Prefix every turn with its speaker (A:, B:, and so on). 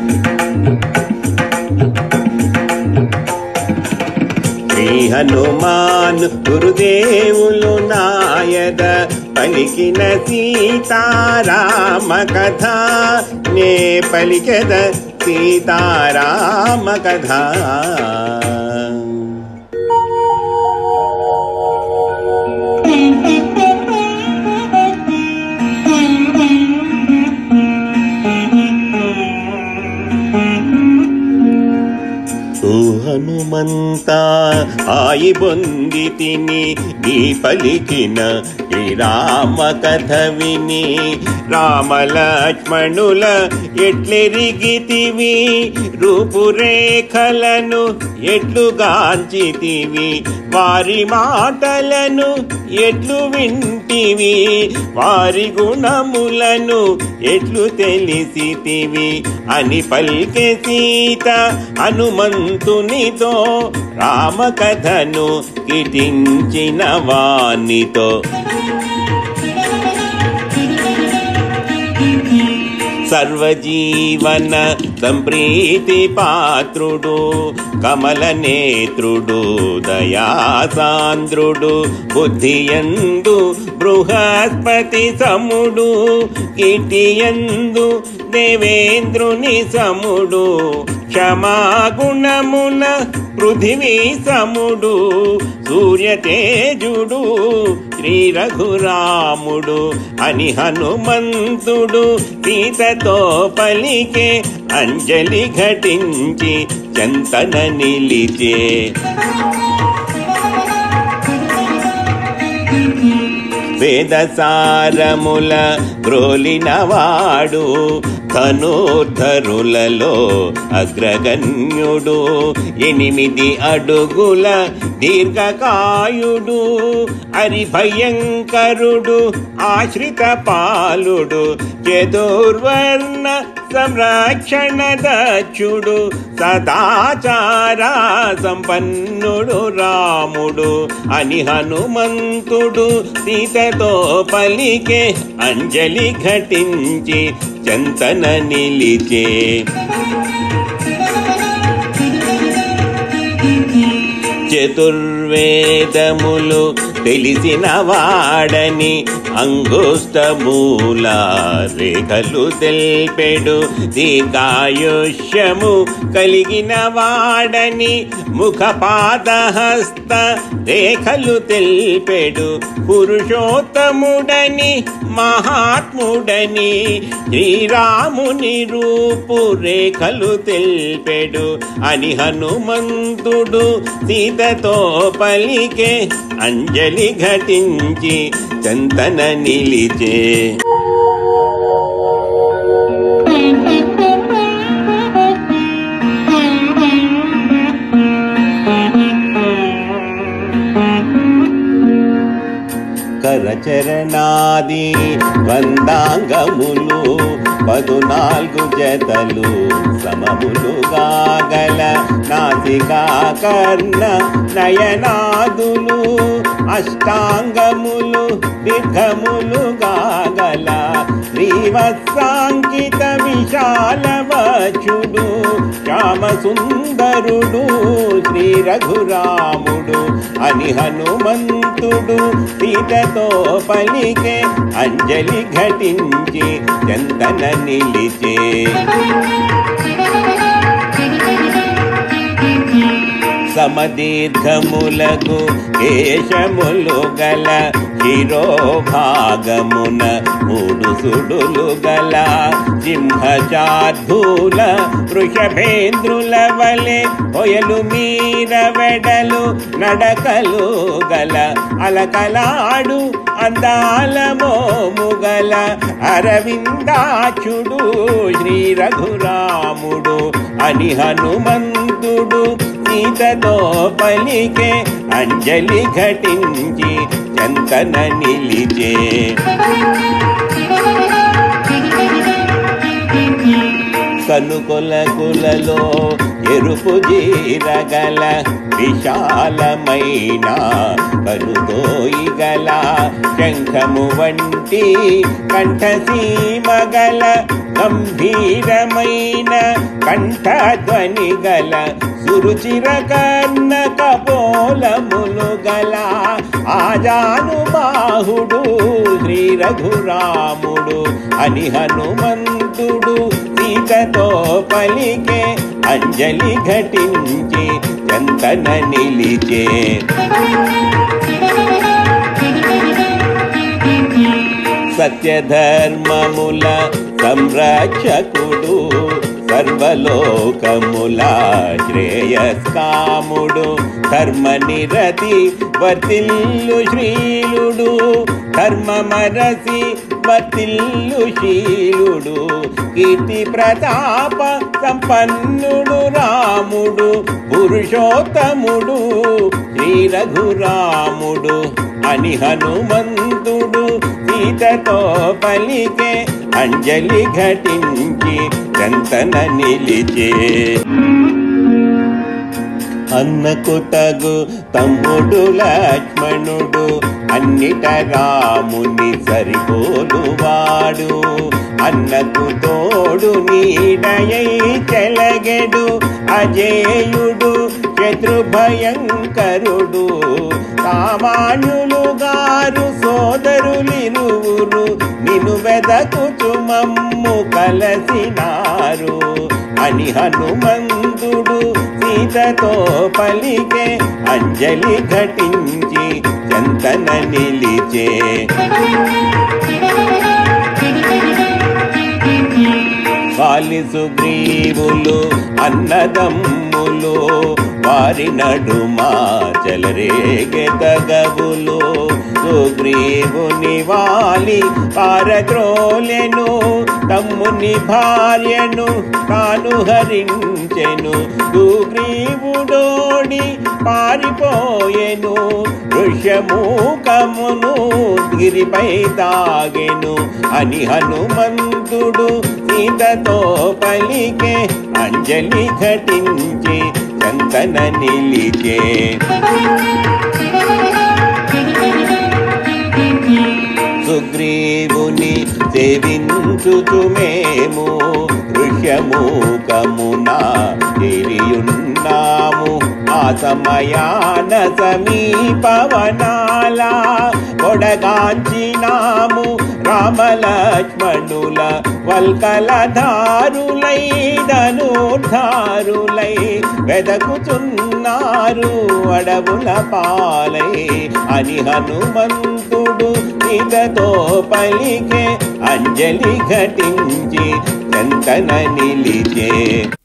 A: శ్రీ హనుమాన్ గురుదేవులు నాయద పలికిన సీతారామ కథ నే పలికెద సీతారామ కథ. హనుమంత ఆయి బొందితిని నీ పలికిన శ్రీరామ కథ విని, రామలక్ష్మణుల ఎట్లెరిగితివి, రూపురేఖలను ఎట్లుగాంచితివి, వారి మాటలను ఎట్లు వింటివి, వారి గుణములను ఎట్లు తెలిసితివి అని పలికే సీత హనుమంతునితో, రామకథను కీర్తించిన వానితో. సర్వజీవన సంప్రీతి పాత్రుడు, కమల నేత్రుడు, దయాసాంద్రుడు, బుద్ధియందు బృహస్పతి సముడు, కీర్తియందు దేవేంద్రుని సముడు, క్షమాగుణమున పృథివీ సముడు, సూర్యతేజుడు శ్రీ రఘురాముడు అని హనుమంతుడు సీతతో పలికే, అంజలి ఘటించి చెంతన నిలిచే. వేదసారముల గ్రోలినవాడు, ధనుర్ధరులలో అగ్రగణ్యుడు, 8 అడుగుల దీర్ఘకాయుడు, హరిభయంకరుడు ఆశ్రిత పాలుడు, చతుర్వర్ణ సంరక్షణ దక్షుడు, సదాచార సంపన్నుడు రాముడు అని హనుమంతుడు సీతతో పలికే, అంజలి ఘటించి చెంతన నిలిచే. చతుర్వేదములు తెలిసిన వాడని, అంగుష్టమూల రేఖలు తెల్పెడు, దీర్ఘాయుష్యము కలిగిన వాడని, ముఖపాదహస్త రేఖలు తెల్పెడు, పురుషోత్తముడని మహాత్ముడని, శ్రీరాముని రూపు రేఖలు తెల్పెడు అని హనుమంతుడు సీతతో పలికే, అంజలి ఘటించి చెంతన నిలిచే. కరచరణాది వందాంగములు 14 జతలు సమములుగా గల, నాసికా కర్ణ నయనాదులు అష్టాంగములు దీర్ఘములుగా గల, శ్రీవత్సాంకిత విశాలవచుడు, శ్యామసుందరుడు శ్రీ రఘురాముడు అని హనుమంతుడు సీతతో పలికే, అంజలి ఘటించి చెంతన నిలిచే. సమదీర్ఘములకు కేశములు గల, శిరోభాగమున 3 సుడులు గల, సింహచార్ధూల వృషభేంద్రుల వలె పొయలు మీర వెడలు నడకలు గల, అలకలాడు అందాల మోముగల, అరవిందాచుడు శ్రీ రఘురాముడు అని హనుమంతుడు సీతతో పలికే, అంజలి ఘటించి చెంతన నిలిచే. కనుకొలకులలో ఎరుపు జీరగల, విశాలమైన కనుదోయి గల శంఖము వంటి కంఠసీమ గల గంభీరమైన కంఠధ్వని గల సురుచిర కర్ణ కపోలములు గల ఆజానుబాహుడు శ్రీ రఘురాముడు అని హనుమంతుడు సీతతో పలికే అంజలి ఘటించి చెంతన నిలిచే. సత్యధర్మముల సంరక్షకుడు సర్వలోకముల శ్రేయస్కాముడు ధర్మనిరతి వర్తిల్లు శ్రీలుడు ధర్మమరసి వర్తిల్లు శీలుడు కీర్తి ప్రతాప సంపన్నుడు రాముడు పురుషోత్తముడు శ్రీ రఘురాముడు అని హనుమంతుడు సీతతో పలికే అంజలి ఘటించి చెంతన నిలిచే. అన్నకు తగు తమ్ముడు లక్ష్మణుడు అన్నిట రాముని సరిపోలువాడు అన్నకు తోడు నీడయై చెలగెడు అజేయుడు శత్రుభయంకరుడు సామాన్యులు గారు సోదరులిరువురు నిన్ను వెదకుచు మమ్ము కలసినారు అని హనుమంతుడు సీతతో పలికే అంజలి ఘటించి చెంతన నిలిచే. వాలి సుగ్రీవులు అన్నదమ్ములు వారి నడుమా చెలరేగే తగవులు సుగ్రీవుని వాలి పారద్రోలెను తమ్ముని భార్యను తాను హరించెను సుగ్రీవుడోడి పారిపోయెను ఋష్యమూకమును గిరిపై తాగెను అని హనుమంతుడు సీతతో పలికే అంజలి ఘటించి చెంతన నిలిచే. సుగ్రీవుని సేవించుచు మేము ఋష్యమూకమున చేరియున్నాము ఆ సమయాన సమీపవనాల కొడగాంచినాము రామలక్ష్మణుల వల్కలధారులై ధనుర్ధారులై వెదకుచున్నారు అడవుల పాలై అని హనుమంతుడు సీతతో పలికే అంజలి ఘటించి చెంతన నిలిచే.